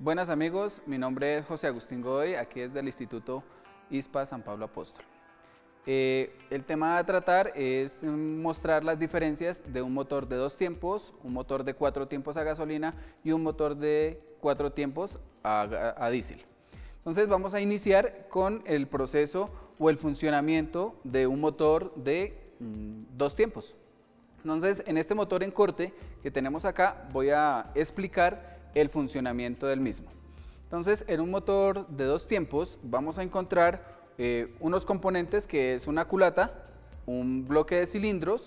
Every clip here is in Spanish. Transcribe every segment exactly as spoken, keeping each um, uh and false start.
Buenas amigos, mi nombre es José Agustín Godoy, aquí es del Instituto ISPA San Pablo Apóstol. Eh, el tema a tratar es mostrar las diferencias de un motor de dos tiempos, un motor de cuatro tiempos a gasolina y un motor de cuatro tiempos a, a, a diésel. Entonces vamos a iniciar con el proceso o el funcionamiento de un motor de mmm, dos tiempos. Entonces en este motor en corte que tenemos acá voy a explicar el funcionamiento del mismo. Entonces en un motor de dos tiempos vamos a encontrar eh, unos componentes que es una culata, un bloque de cilindros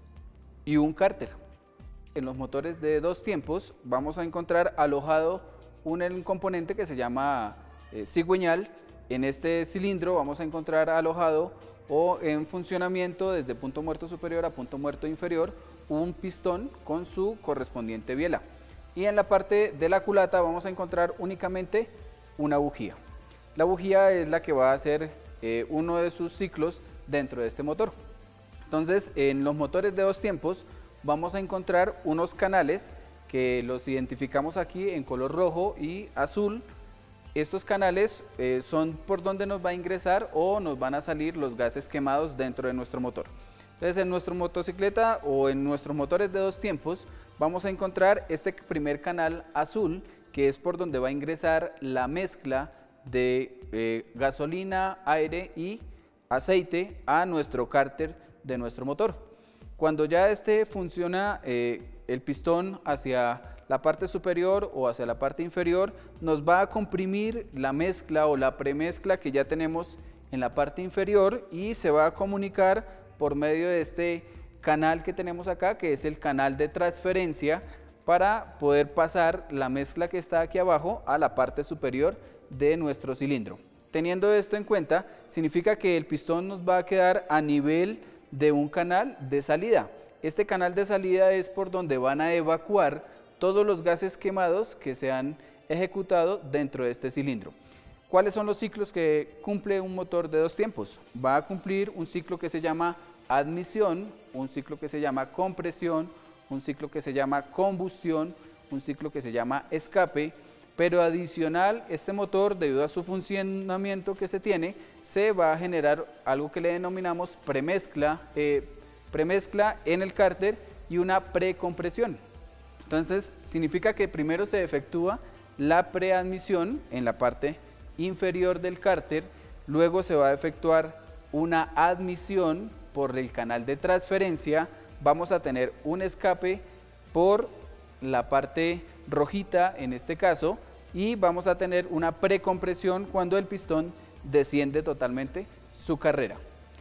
y un cárter. En los motores de dos tiempos vamos a encontrar alojado un, un componente que se llama eh, cigüeñal. En este cilindro vamos a encontrar alojado o en funcionamiento desde punto muerto superior a punto muerto inferior un pistón con su correspondiente biela. Y en la parte de la culata vamos a encontrar únicamente una bujía. La bujía es la que va a hacer eh, uno de sus ciclos dentro de este motor. Entonces, en los motores de dos tiempos vamos a encontrar unos canales que los identificamos aquí en color rojo y azul. Estos canales eh, son por donde nos va a ingresar o nos van a salir los gases quemados dentro de nuestro motor. Entonces, en nuestra motocicleta o en nuestros motores de dos tiempos vamos a encontrar este primer canal azul, que es por donde va a ingresar la mezcla de eh, gasolina, aire y aceite a nuestro cárter de nuestro motor. Cuando ya este funciona eh, el pistón hacia la parte superior o hacia la parte inferior, nos va a comprimir la mezcla o la premezcla que ya tenemos en la parte inferior y se va a comunicar por medio de este canal que tenemos acá, que es el canal de transferencia, para poder pasar la mezcla que está aquí abajo a la parte superior de nuestro cilindro. Teniendo esto en cuenta, significa que el pistón nos va a quedar a nivel de un canal de salida. Este canal de salida es por donde van a evacuar todos los gases quemados que se han ejecutado dentro de este cilindro. ¿Cuáles son los ciclos que cumple un motor de dos tiempos? Va a cumplir un ciclo que se llama admisión, un ciclo que se llama compresión, un ciclo que se llama combustión, un ciclo que se llama escape, pero adicional este motor, debido a su funcionamiento que se tiene, se va a generar algo que le denominamos premezcla, eh, premezcla en el cárter y una precompresión. Entonces significa que primero se efectúa la preadmisión en la parte inferior del cárter, luego se va a efectuar una admisión por el canal de transferencia, vamos a tener un escape por la parte rojita en este caso y vamos a tener una precompresión cuando el pistón desciende totalmente su carrera.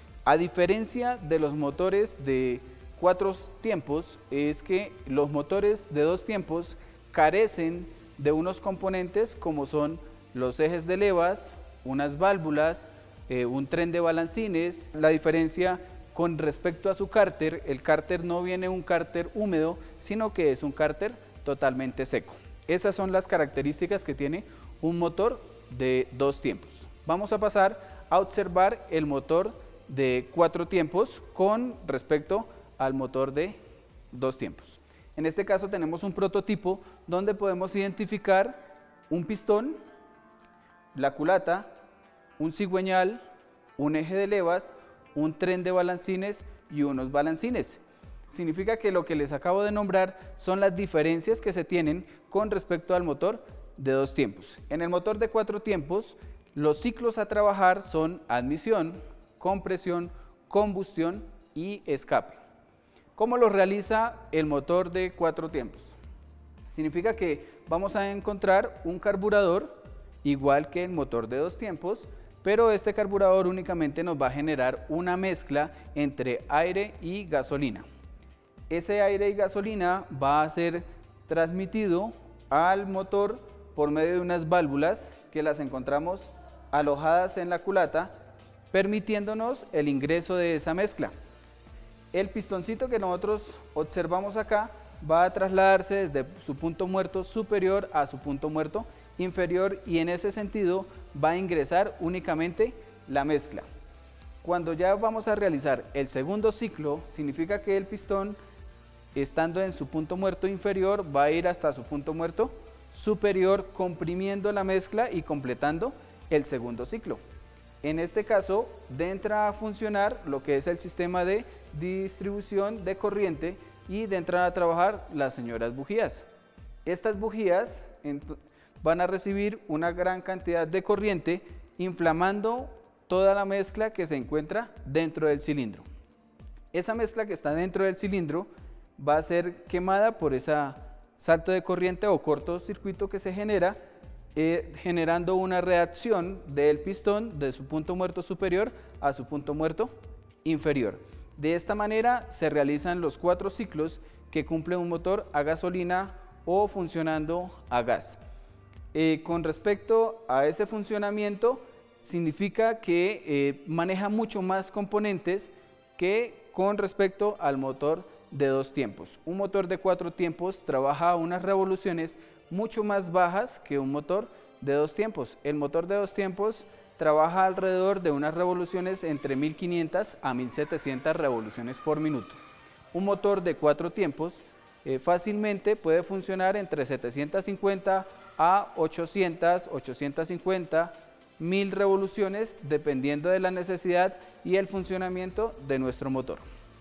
A diferencia de los motores de cuatro tiempos, es que los motores de dos tiempos carecen de unos componentes como son los ejes de levas, unas válvulas, eh, un tren de balancines. La diferencia con respecto a su cárter, el cárter no viene un cárter húmedo, sino que es un cárter totalmente seco. Esas son las características que tiene un motor de dos tiempos. Vamos a pasar a observar el motor de cuatro tiempos con respecto al motor de dos tiempos. En este caso tenemos un prototipo donde podemos identificar un pistón, la culata, un cigüeñal, un eje de levas, un tren de balancines y unos balancines. Significa que lo que les acabo de nombrar son las diferencias que se tienen con respecto al motor de dos tiempos. En el motor de cuatro tiempos, los ciclos a trabajar son admisión, compresión, combustión y escape. ¿Cómo lo realiza el motor de cuatro tiempos? Significa que vamos a encontrar un carburador igual que el motor de dos tiempos, pero este carburador únicamente nos va a generar una mezcla entre aire y gasolina. Ese aire y gasolina va a ser transmitido al motor por medio de unas válvulas que las encontramos alojadas en la culata, permitiéndonos el ingreso de esa mezcla. El pistoncito que nosotros observamos acá va a trasladarse desde su punto muerto superior a su punto muerto inferior y en ese sentido va a ingresar únicamente la mezcla. Cuando ya vamos a realizar el segundo ciclo, significa que el pistón, estando en su punto muerto inferior, va a ir hasta su punto muerto superior comprimiendo la mezcla y completando el segundo ciclo. En este caso, entra a funcionar lo que es el sistema de distribución de corriente y entran a trabajar las señoras bujías. Estas bujías van a recibir una gran cantidad de corriente inflamando toda la mezcla que se encuentra dentro del cilindro. Esa mezcla que está dentro del cilindro va a ser quemada por ese salto de corriente o cortocircuito que se genera, eh, generando una reacción del pistón de su punto muerto superior a su punto muerto inferior. De esta manera se realizan los cuatro ciclos que cumple un motor a gasolina o funcionando a gas. Eh, con respecto a ese funcionamiento, significa que eh, maneja mucho más componentes que con respecto al motor de dos tiempos. Un motor de cuatro tiempos trabaja a unas revoluciones mucho más bajas que un motor de dos tiempos. El motor de dos tiempos trabaja alrededor de unas revoluciones entre mil quinientas a mil setecientas revoluciones por minuto. Un motor de cuatro tiempos eh, fácilmente puede funcionar entre setecientas cincuenta a ochocientas, ochocientas cincuenta, mil revoluciones dependiendo de la necesidad y el funcionamiento de nuestro motor.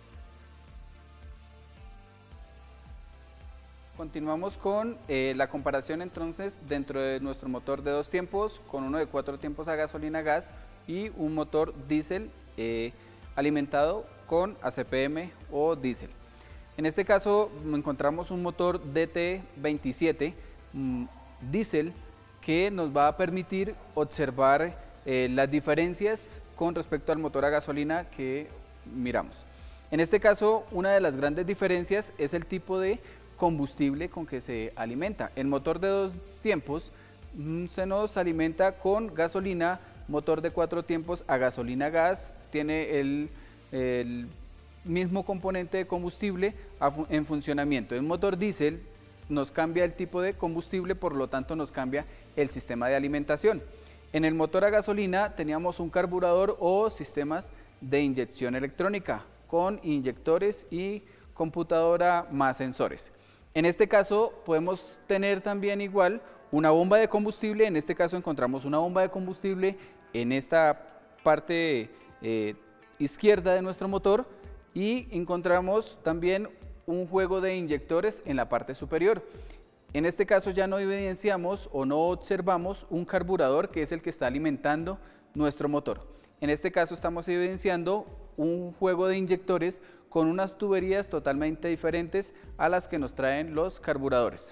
Continuamos con eh, la comparación entonces dentro de nuestro motor de dos tiempos con uno de cuatro tiempos a gasolina-gas y un motor diésel eh, alimentado con A C P M o diésel. En este caso encontramos un motor D T veintisiete mmm, diésel que nos va a permitir observar eh, las diferencias con respecto al motor a gasolina que miramos. En este caso, una de las grandes diferencias es el tipo de combustible con que se alimenta. El motor de dos tiempos mmm, se nos alimenta con gasolina, motor de cuatro tiempos a gasolina gas, tiene el, el mismo componente de combustible a, en funcionamiento. El motor diésel nos cambia el tipo de combustible, por lo tanto nos cambia el sistema de alimentación. En el motor a gasolina teníamos un carburador o sistemas de inyección electrónica con inyectores y computadora más sensores. En este caso podemos tener también igual una bomba de combustible. En este caso encontramos una bomba de combustible en esta parte eh, izquierda de nuestro motor y encontramos también un juego de inyectores en la parte superior. En este caso ya no evidenciamos o no observamos un carburador que es el que está alimentando nuestro motor. En este caso estamos evidenciando un juego de inyectores con unas tuberías totalmente diferentes a las que nos traen los carburadores.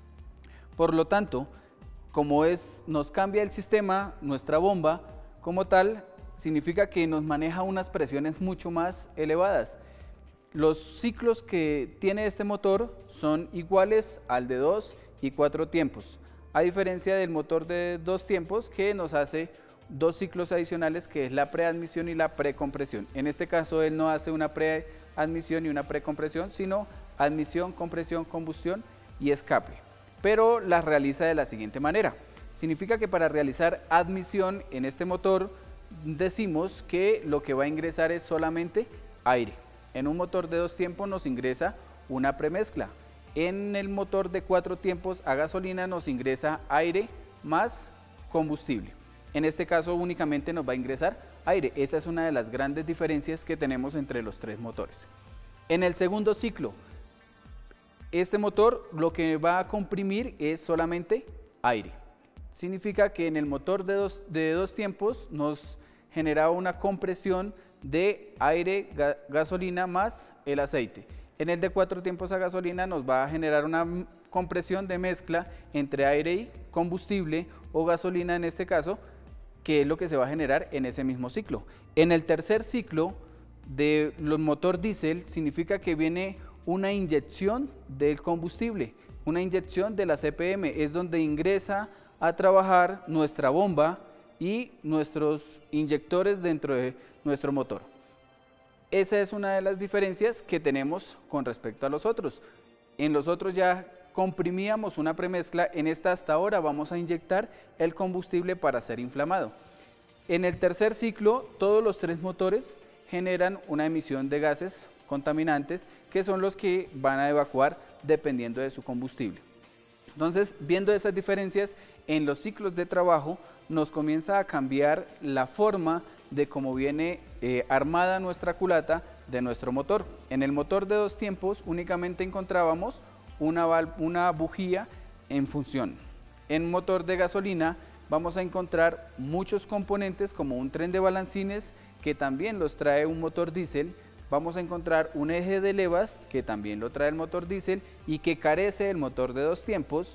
Por lo tanto, como es, nos cambia el sistema, nuestra bomba como tal, significa que nos maneja unas presiones mucho más elevadas. Los ciclos que tiene este motor son iguales al de dos y cuatro tiempos, a diferencia del motor de dos tiempos que nos hace dos ciclos adicionales, que es la preadmisión y la precompresión. En este caso él no hace una preadmisión y una precompresión, sino admisión, compresión, combustión y escape, pero las realiza de la siguiente manera. Significa que para realizar admisión en este motor decimos que lo que va a ingresar es solamente aire. En un motor de dos tiempos nos ingresa una premezcla. En el motor de cuatro tiempos a gasolina nos ingresa aire más combustible. En este caso únicamente nos va a ingresar aire. Esa es una de las grandes diferencias que tenemos entre los tres motores. En el segundo ciclo, este motor lo que va a comprimir es solamente aire. Significa que en el motor de dos, de dos tiempos nos genera una compresión de aire, ga, gasolina más el aceite. En el de cuatro tiempos a gasolina nos va a generar una compresión de mezcla entre aire y combustible o gasolina en este caso, que es lo que se va a generar en ese mismo ciclo. En el tercer ciclo de los motor diésel significa que viene una inyección del combustible, una inyección de la C P M, es donde ingresa a trabajar nuestra bomba y nuestros inyectores dentro de nuestro motor. Esa es una de las diferencias que tenemos con respecto a los otros. En los otros ya comprimíamos una premezcla, en esta hasta ahora vamos a inyectar el combustible para ser inflamado. En el tercer ciclo, todos los tres motores generan una emisión de gases contaminantes que son los que van a evacuar dependiendo de su combustible. Entonces, viendo esas diferencias en los ciclos de trabajo, nos comienza a cambiar la forma de cómo viene eh, armada nuestra culata de nuestro motor. En el motor de dos tiempos únicamente encontrábamos una, una bujía en función. En motor de gasolina vamos a encontrar muchos componentes como un tren de balancines que también los trae un motor diésel. Vamos a encontrar un eje de levas que también lo trae el motor diésel y que carece el motor de dos tiempos.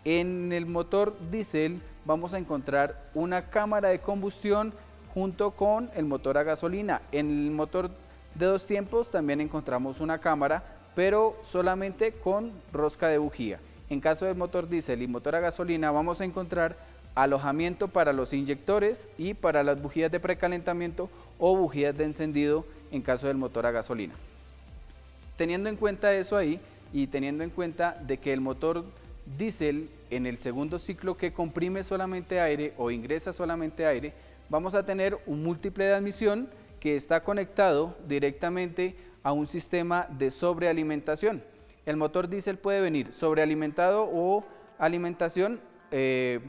En el motor diésel vamos a encontrar una cámara de combustión junto con el motor a gasolina. En el motor de dos tiempos también encontramos una cámara, pero solamente con rosca de bujía. En caso del motor diésel y motor a gasolina vamos a encontrar alojamiento para los inyectores y para las bujías de precalentamiento o bujías de encendido en caso del motor a gasolina. Teniendo en cuenta eso ahí y teniendo en cuenta de que el motor diésel en el segundo ciclo que comprime solamente aire o ingresa solamente aire, vamos a tener un múltiple de admisión que está conectado directamente a un sistema de sobrealimentación. El motor diésel puede venir sobrealimentado o alimentación eh,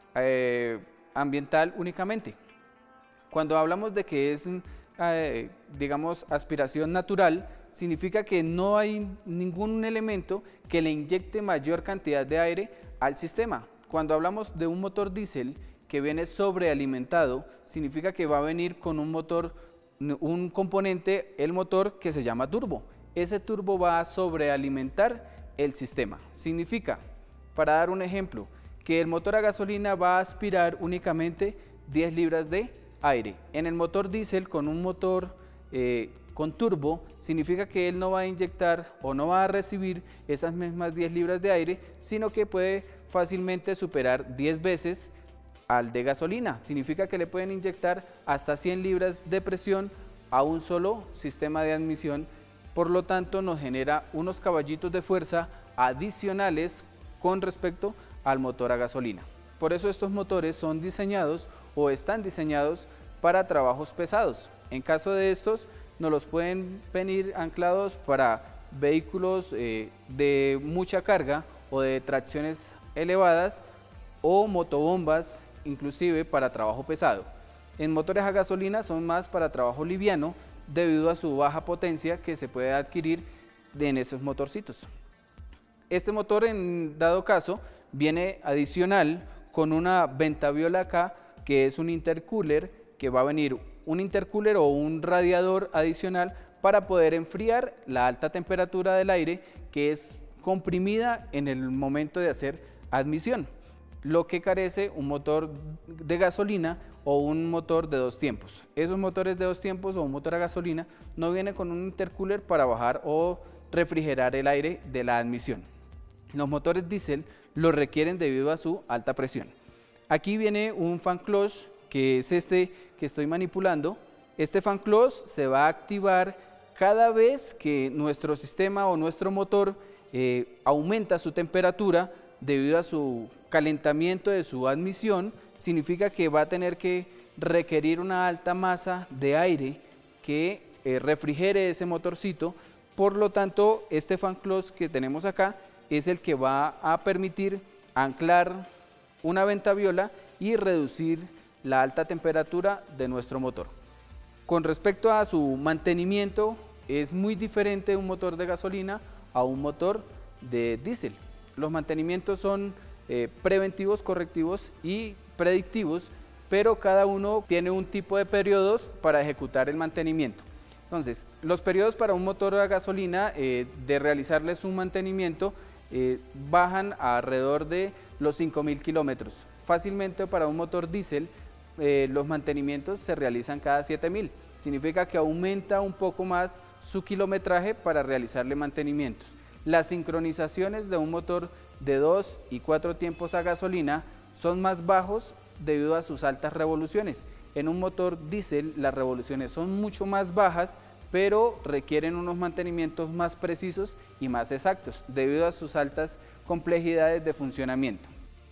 eh, ambiental únicamente. Cuando hablamos de que es, eh, digamos, aspiración natural, significa que no hay ningún elemento que le inyecte mayor cantidad de aire al sistema. Cuando hablamos de un motor diésel que viene sobrealimentado, significa que va a venir con un motor, un componente, el motor que se llama turbo. Ese turbo va a sobrealimentar el sistema. Significa, para dar un ejemplo, que el motor a gasolina va a aspirar únicamente diez libras de aire. En el motor diésel, con un motor eh, con turbo, significa que él no va a inyectar o no va a recibir esas mismas diez libras de aire, sino que puede fácilmente superar diez veces al de gasolina. Significa que le pueden inyectar hasta cien libras de presión a un solo sistema de admisión. Por lo tanto, nos genera unos caballitos de fuerza adicionales con respecto al motor a gasolina. Por eso estos motores son diseñados o están diseñados para trabajos pesados. En caso de estos, nos los pueden venir anclados para vehículos eh, de mucha carga o de tracciones elevadas o motobombas, inclusive para trabajo pesado. En motores a gasolina son más para trabajo liviano debido a su baja potencia que se puede adquirir en esos motorcitos. Este motor, en dado caso, viene adicional con una ventaviola acá, que es un intercooler, que va a venir un intercooler o un radiador adicional para poder enfriar la alta temperatura del aire que es comprimida en el momento de hacer admisión, lo que carece un motor de gasolina o un motor de dos tiempos. Esos motores de dos tiempos o un motor a gasolina no vienen con un intercooler para bajar o refrigerar el aire de la admisión. Los motores diésel lo requieren debido a su alta presión. Aquí viene un fan close, que es este que estoy manipulando. Este fan close se va a activar cada vez que nuestro sistema o nuestro motor eh, aumenta su temperatura debido a su calentamiento de su admisión. Significa que va a tener que requerir una alta masa de aire que eh, refrigere ese motorcito. Por lo tanto, este fan close que tenemos acá es el que va a permitir anclar una ventaviola y reducir la alta temperatura de nuestro motor. Con respecto a su mantenimiento, es muy diferente un motor de gasolina a un motor de diésel. Los mantenimientos son eh, preventivos, correctivos y predictivos, pero cada uno tiene un tipo de periodos para ejecutar el mantenimiento. Entonces, los periodos para un motor a gasolina eh, de realizarles un mantenimiento eh, bajan a alrededor de los cinco mil kilómetros. Fácilmente para un motor diésel eh, los mantenimientos se realizan cada siete mil. Significa que aumenta un poco más su kilometraje para realizarle mantenimientos. Las sincronizaciones de un motor de dos y cuatro tiempos a gasolina son más bajos debido a sus altas revoluciones. En un motor diésel las revoluciones son mucho más bajas, pero requieren unos mantenimientos más precisos y más exactos debido a sus altas complejidades de funcionamiento.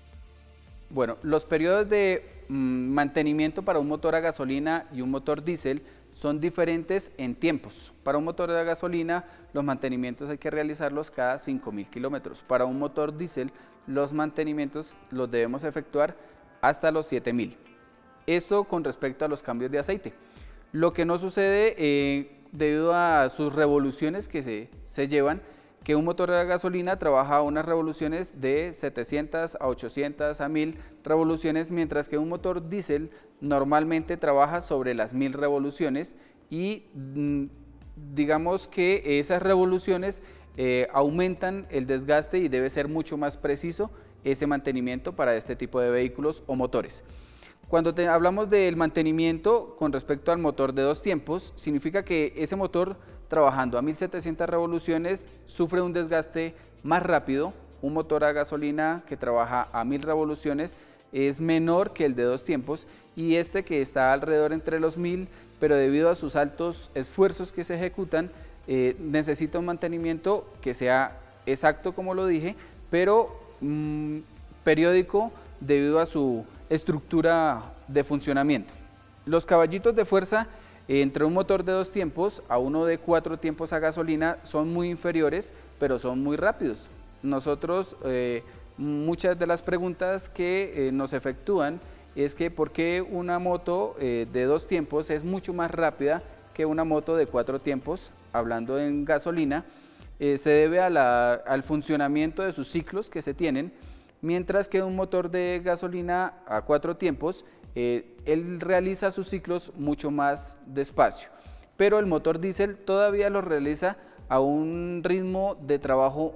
Bueno, los periodos de mmm, mantenimiento para un motor a gasolina y un motor diésel son diferentes en tiempos. Para un motor de gasolina los mantenimientos hay que realizarlos cada cinco mil kilómetros. Para un motor diésel los mantenimientos los debemos efectuar hasta los siete mil. Esto con respecto a los cambios de aceite. Lo que no sucede eh, debido a sus revoluciones que se, se llevan, que un motor de gasolina trabaja a unas revoluciones de setecientas a ochocientas a mil revoluciones, mientras que un motor diésel normalmente trabaja sobre las mil revoluciones y mm, digamos que esas revoluciones eh, aumentan el desgaste y debe ser mucho más preciso ese mantenimiento para este tipo de vehículos o motores. Cuando te, hablamos del mantenimiento con respecto al motor de dos tiempos, significa que ese motor trabajando a mil setecientas revoluciones sufre un desgaste más rápido. Un motor a gasolina que trabaja a mil revoluciones es menor que el de dos tiempos, y este que está alrededor entre los mil, pero debido a sus altos esfuerzos que se ejecutan, eh, necesita un mantenimiento que sea exacto, como lo dije, pero mmm, periódico debido a su estructura de funcionamiento. Los caballitos de fuerza eh, entre un motor de dos tiempos a uno de cuatro tiempos a gasolina son muy inferiores, pero son muy rápidos. Nosotros, eh, muchas de las preguntas que eh, nos efectúan es que por qué una moto eh, de dos tiempos es mucho más rápida que una moto de cuatro tiempos, hablando en gasolina. Eh, se debe a la, al funcionamiento de sus ciclos que se tienen, mientras que un motor de gasolina a cuatro tiempos, eh, él realiza sus ciclos mucho más despacio, pero el motor diésel todavía lo realiza a un ritmo de trabajo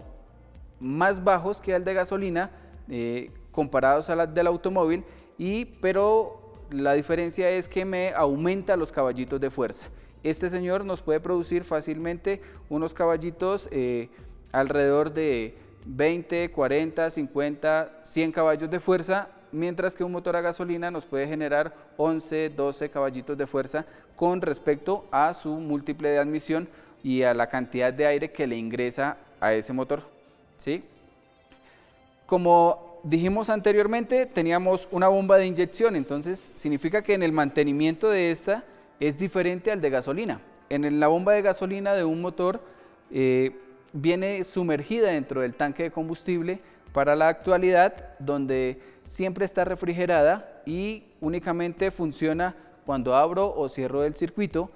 más bajos que el de gasolina, eh, comparados a la del automóvil, y, pero la diferencia es que me aumenta los caballitos de fuerza. Este señor nos puede producir fácilmente unos caballitos eh, alrededor de veinte, cuarenta, cincuenta, cien caballos de fuerza, mientras que un motor a gasolina nos puede generar once, doce caballitos de fuerza con respecto a su múltiple de admisión y a la cantidad de aire que le ingresa a ese motor, ¿sí? Como dijimos anteriormente, teníamos una bomba de inyección, entonces significa que en el mantenimiento de esta es diferente al de gasolina. En la bomba de gasolina de un motor eh, viene sumergida dentro del tanque de combustible para la actualidad, donde siempre está refrigerada y únicamente funciona cuando abro o cierro el circuito,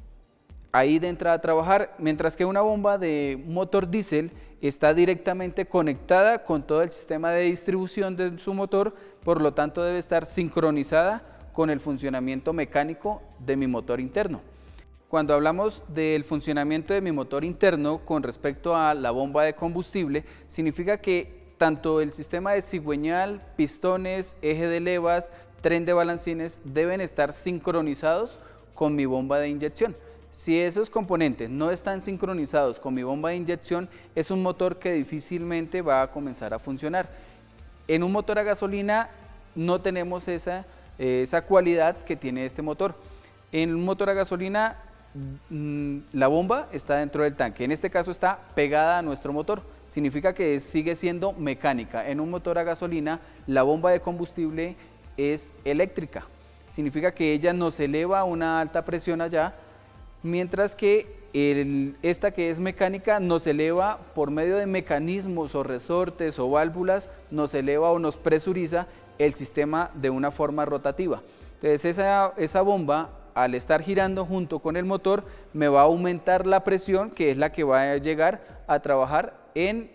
ahí de entrada a trabajar, mientras que una bomba de motor diésel está directamente conectada con todo el sistema de distribución de su motor, por lo tanto debe estar sincronizada con el funcionamiento mecánico de mi motor interno. Cuando hablamos del funcionamiento de mi motor interno con respecto a la bomba de combustible, significa que tanto el sistema de cigüeñal, pistones, eje de levas, tren de balancines deben estar sincronizados con mi bomba de inyección. Si esos componentes no están sincronizados con mi bomba de inyección, es un motor que difícilmente va a comenzar a funcionar. En un motor a gasolina no tenemos esa, eh, esa cualidad que tiene este motor. En un motor a gasolina mmm, la bomba está dentro del tanque, en este caso está pegada a nuestro motor, significa que sigue siendo mecánica. En un motor a gasolina la bomba de combustible es eléctrica, significa que ella nos eleva a una alta presión allá, mientras que el, esta que es mecánica nos eleva por medio de mecanismos o resortes o válvulas, nos eleva o nos presuriza el sistema de una forma rotativa. Entonces esa, esa bomba, al estar girando junto con el motor, me va a aumentar la presión, que es la que va a llegar a trabajar en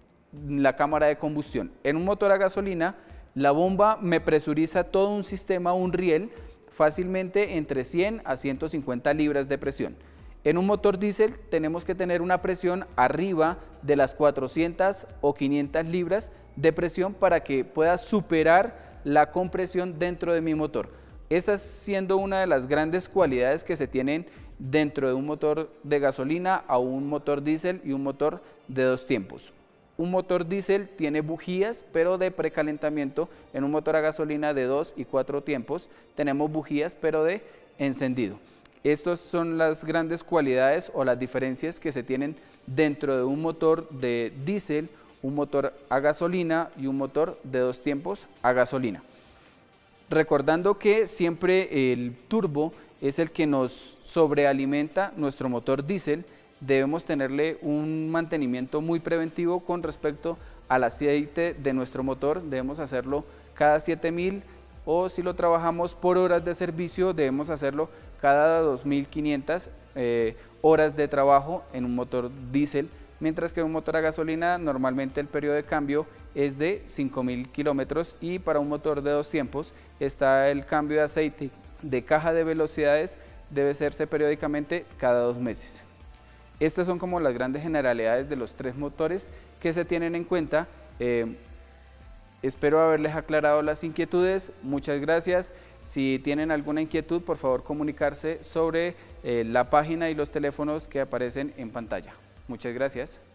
la cámara de combustión. En un motor a gasolina, la bomba me presuriza todo un sistema, un riel, fácilmente entre cien a ciento cincuenta libras de presión. En un motor diésel tenemos que tener una presión arriba de las cuatrocientas o quinientas libras de presión para que pueda superar la compresión dentro de mi motor. Esta siendo una de las grandes cualidades que se tienen dentro de un motor de gasolina a un motor diésel y un motor de dos tiempos. Un motor diésel tiene bujías, pero de precalentamiento. En un motor a gasolina de dos y cuatro tiempos tenemos bujías, pero de encendido. Estas son las grandes cualidades o las diferencias que se tienen dentro de un motor de diésel, un motor a gasolina y un motor de dos tiempos a gasolina. Recordando que siempre el turbo es el que nos sobrealimenta nuestro motor diésel, debemos tenerle un mantenimiento muy preventivo con respecto al aceite de nuestro motor debemos hacerlo cada siete mil, o si lo trabajamos por horas de servicio debemos hacerlo cada dos mil quinientas eh, horas de trabajo en un motor diésel, mientras que en un motor a gasolina normalmente el periodo de cambio es de cinco mil kilómetros, y para un motor de dos tiempos está el cambio de aceite de caja de velocidades, debe hacerse periódicamente cada dos meses. Estas son como las grandes generalidades de los tres motores que se tienen en cuenta. Eh, espero haberles aclarado las inquietudes. Muchas gracias. Si tienen alguna inquietud, por favor comunicarse sobre eh, la página y los teléfonos que aparecen en pantalla. Muchas gracias.